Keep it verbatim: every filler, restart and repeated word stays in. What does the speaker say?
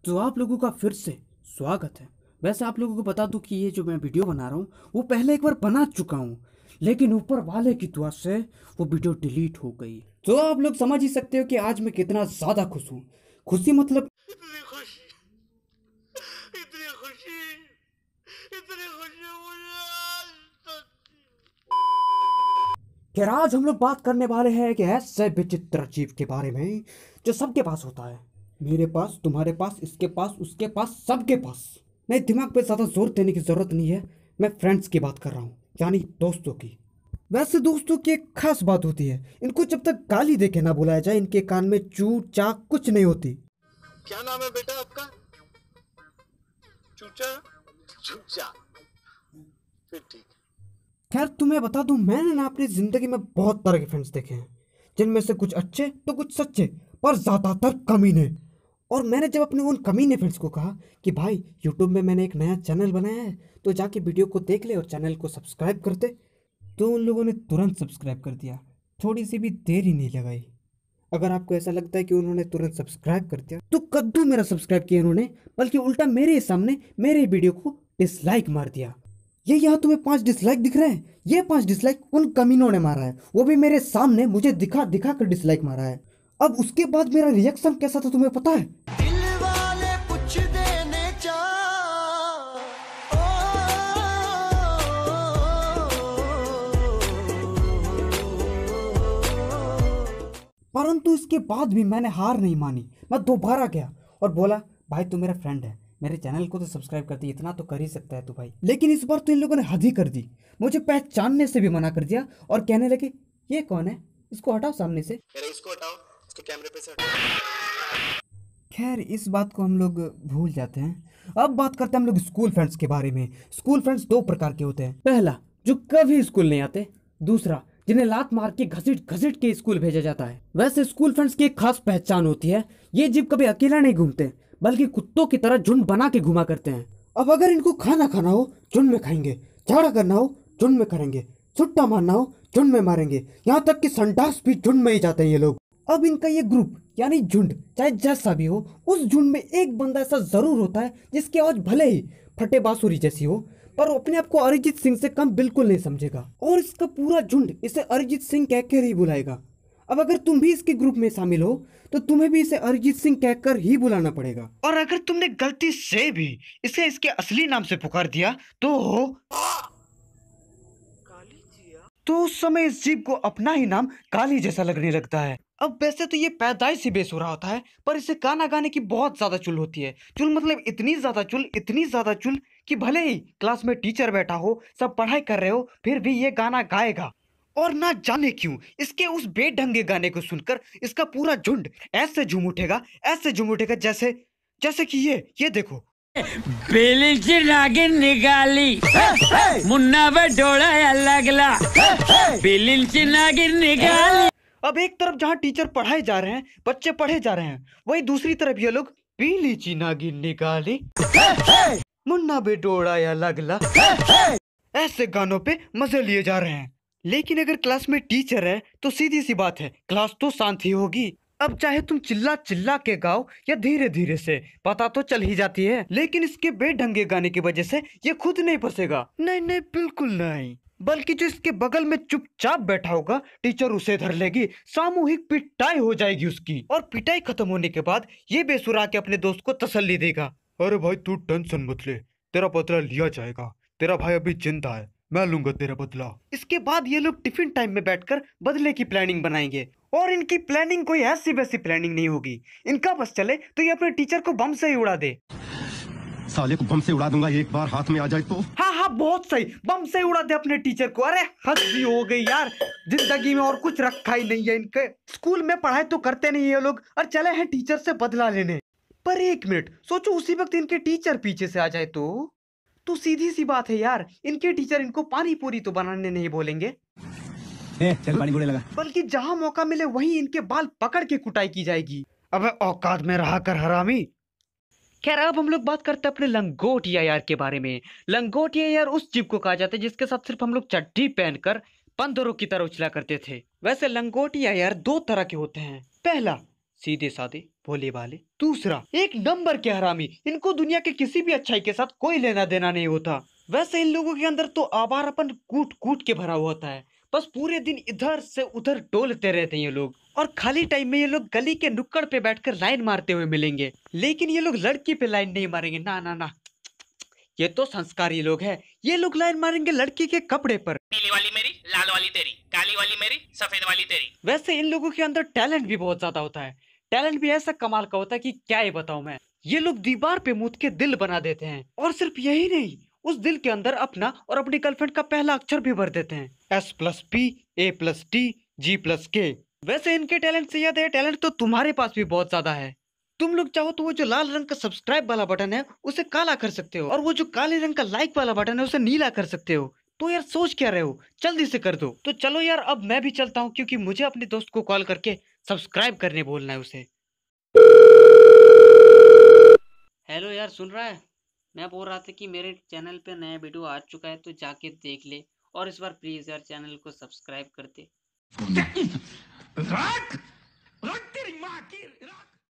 तो आप लोगों का फिर से स्वागत है। वैसे आप लोगों को बता दूं कि ये जो मैं वीडियो बना रहा हूँ वो पहले एक बार बना चुका हूँ, लेकिन ऊपर वाले की दुआ से वो वीडियो डिलीट हो गई। तो आप लोग समझ ही सकते हो कि आज मैं कितना ज्यादा खुश हूँ। खुशी मतलब इतनी खुशी इतनी खुशी इतनी खुशी मुझे आज तक। खैर आज हम लोग बात करने वाले हैं कि ऐसे विचित्र जीव के बारे में जो सबके पास होता है। मेरे पास, तुम्हारे पास, इसके पास, उसके पास, सबके पास। नहीं, दिमाग पे ज्यादा जोर देने की जरूरत नहीं है। मैं फ्रेंड्स की बात कर रहा हूँ, यानी दोस्तों की। वैसे दोस्तों की एक खास बात होती है, इनको जब तक गाली देके ना बुलाया जाए इनके कान में चू चाक कुछ नहीं होती। क्या नाम है बेटा आपका? चूचा चूचा फिर ठीक। खैर तुम्हें बता दूं, मैंने ना अपनी जिंदगी में बहुत तरह के फ्रेंड्स देखे हैं, जिनमें से कुछ अच्छे तो कुछ सच्चे, पर ज्यादातर कमीने। और मैंने जब अपने उन कमीने फ्रेंड्स को कहा कि भाई यूट्यूब में मैंने एक नया चैनल बनाया है तो जाके वीडियो को देख ले और चैनल को सब्सक्राइब कर दे, तो उन लोगों ने तुरंत सब्सक्राइब कर दिया। थोड़ी सी भी देर ही नहीं लगाई। अगर आपको ऐसा लगता है कि उन्होंने तुरंत सब्सक्राइब कर दिया तो कद्दू मेरा सब्सक्राइब किया उन्होंने, बल्कि उल्टा मेरे सामने मेरे वीडियो को डिसलाइक मार दिया। ये यहाँ तुम्हें पांच डिसलाइक दिख रहे हैं, ये पांच डिसलाइक उन कमीनों ने मारा है, वो भी मेरे सामने मुझे दिखा दिखा कर डिसलाइक मारा है। अब उसके बाद मेरा रिएक्शन कैसा था तुम्हें पता है? दिल वाले कुछ देने जा परंतु इसके बाद भी मैंने हार नहीं मानी। मैं दोबारा गया और बोला भाई तू मेरा फ्रेंड है, मेरे चैनल को तो सब्सक्राइब कर दी, इतना तो कर ही सकता है तू भाई। लेकिन इस बार तो इन लोगों ने हद ही कर दी, मुझे पहचानने से भी मना कर दिया और कहने लगे ये कौन है, इसको हटाओ सामने से। अरे इसको हटाओ, इसको कैमरे पे से हटाओ। खैर इस बात को हम लोग भूल जाते हैं। अब बात करते हैं हम लोग स्कूल फ्रेंड्स के बारे में। स्कूल फ्रेंड्स दो प्रकार के होते हैं। पहला, जो कभी स्कूल नहीं आते। दूसरा, जिन्हें लात मार के घसीट घसीट के स्कूल भेजा जाता है। वैसे स्कूल फ्रेंड्स की एक खास पहचान होती है, ये जीव कभी अकेला नहीं घूमते, बल्कि कुत्तों की तरह झुंड बना के घुमा करते हैं। अब अगर इनको खाना खाना हो झुंड में खाएंगे, झगड़ा करना हो झुंड में करेंगे, छुट्टा मारना हो झुंड में मारेंगे, यहाँ तक कि संडास भी झुंड में ही जाते हैं ये लोग। अब इनका ये ग्रुप यानी झुंड चाहे जैसा भी हो, उस झुंड में एक बंदा ऐसा जरूर होता है जिसकी आवाज भले ही फटे बांसुरी जैसी हो, पर वो अपने आप को अरिजीत सिंह से कम बिल्कुल नहीं समझेगा और इसका पूरा झुंड इसे अरिजीत सिंह कहकर ही बुलाएगा। अब अगर तुम भी इसके ग्रुप में शामिल हो तो तुम्हें भी इसे अरिजीत सिंह कहकर ही बुलाना पड़ेगा। और अगर तुमने गलती से भी इसे इसके असली नाम से पुकार दिया तो काली जिया तो उस समय इस जीव को अपना ही नाम काली जैसा लगने लगता है। अब वैसे तो ये पैदाइश ही बेसुरा होता है, पर इसे गाना गाने की बहुत ज्यादा चुल होती है। चुल मतलब इतनी ज्यादा चुल, इतनी ज्यादा चुल कि भले ही क्लास में टीचर बैठा हो, सब पढ़ाई कर रहे हो, फिर भी ये गाना गाएगा। और ना जाने क्यों इसके उस बेढंगे गाने को सुनकर इसका पूरा झुंड ऐसे झूम उठेगा, ऐसे झूम उठेगा जैसे जैसे कि ये ये देखो। बेलीची नागिन निकाली मुन्ना बटोड़ा लगला बेलीची नागिन निकाली। अब एक तरफ जहाँ टीचर पढ़ाए जा रहे हैं, बच्चे पढ़े जा रहे हैं, वही दूसरी तरफ ये लोग पीली ची नागिन निकाली मुन्ना बेटोड़ा या लगला ऐसे गानों पे मजे लिए जा रहे हैं। लेकिन अगर क्लास में टीचर है तो सीधी सी बात है, क्लास तो शांत ही होगी। अब चाहे तुम चिल्ला चिल्ला के गाओ या धीरे धीरे से, पता तो चल ही जाती है। लेकिन इसके बेढंगे गाने की वजह से ये खुद नहीं फंसेगा, नहीं नहीं बिल्कुल नहीं, बल्कि जो इसके बगल में चुपचाप बैठा होगा टीचर उसे धर लेगी, सामूहिक पिटाई हो जाएगी उसकी। और पिटाई खत्म होने के बाद ये बेसुरा के अपने दोस्त को तसल्ली देगा, अरे भाई तू टेंशन मत ले, तेरा बदला लिया जाएगा, तेरा भाई अभी जिंदा है, मैं लूंगा तेरा बदला। इसके बाद ये लोग टिफिन टाइम में बैठकर बदले की प्लानिंग बनाएंगे। और इनकी प्लानिंग कोई ऐसी वैसी प्लानिंग नहीं होगी, इनका बस चले तो ये अपने टीचर को बम से ही उड़ा दे। साले को बम से उड़ा दूंगा, एक बार हाथ में आ जाए तो। हाँ हाँ बहुत सही, बम से उड़ा दे अपने टीचर को। अरे हद भी हो गई यार, जिंदगी में और कुछ रखा ही नहीं है इनके। स्कूल में पढ़ाई तो करते नहीं ये लोग और चले हैं टीचर से बदला लेने। पर एक मिनट सोचो, उसी वक्त इनके टीचर पीछे से आ जाए तो तो सीधी सी बात है यार, इनके टीचर इनको पानी पूरी तो बनाने नहीं बोलेंगे, ए, चल पानी पूरी लगा। बल्कि जहां मौका मिले वहीं इनके बाल पकड़ के कुटाई की जाएगी। अबे औकात में रहा कर हरामी। खैर अब हम लोग बात करते हैं अपने लंगोटिया यार के बारे में। लंगोटिया यार उस जीव को कहा जाता है जिसके साथ सिर्फ हम लोग चड्डी पहनकर बंदरों की तरह उछला करते थे। वैसे लंगोटिया यार दो तरह के होते हैं। पहला, सीधे साधे भोले भाले। दूसरा, एक नंबर के हरामी, इनको दुनिया के किसी भी अच्छाई के साथ कोई लेना देना नहीं होता। वैसे इन लोगों के अंदर तो आवारापन कूट कूट के भरा हुआ होता है, बस पूरे दिन इधर से उधर डोलते रहते हैं ये लोग। और खाली टाइम में ये लोग गली के नुक्कड़ पे बैठकर लाइन मारते हुए मिलेंगे, लेकिन ये लोग लड़की पे लाइन नहीं मारेंगे, ना ना ना, ये तो संस्कारी लोग हैं। ये लोग लाइन मारेंगे लड़की के कपड़े पर। नीली वाली मेरी, लाल वाली तेरी, काली वाली मेरी, सफेद वाली तेरी। वैसे इन लोगों के अंदर टैलेंट भी बहुत ज्यादा होता है। टैलेंट भी ऐसा कमाल का होता है कि क्या ही बताऊं मैं। ये लोग दीवार पे मूत के दिल बना देते हैं, और सिर्फ यही नहीं, उस दिल के अंदर अपना और अपनी गर्लफ्रेंड का पहला अक्षर भी भर देते हैं, S plus P, A plus T, G plus K. वैसे इनके टैलेंट से याद है, टैलेंट तो तुम्हारे पास भी बहुत ज्यादा है। तुम लोग चाहो तो वो जो लाल रंग का सब्सक्राइब वाला बटन है उसे काला कर सकते हो, और वो जो काले रंग का लाइक वाला बटन है उसे नीला कर सकते हो। तो यार सोच क्या रहे हो, जल्दी से कर दो। तो चलो यार, अब मैं भी चलता हूँ, क्योंकि मुझे अपने दोस्त को कॉल करके सब्सक्राइब करने बोलना है उसे। हेलो यार, सुन रहा है? मैं बोल रहा था कि मेरे चैनल पे नया वीडियो आ चुका है, तो जाके देख ले, और इस बार प्लीज यार चैनल को सब्सक्राइब कर दे।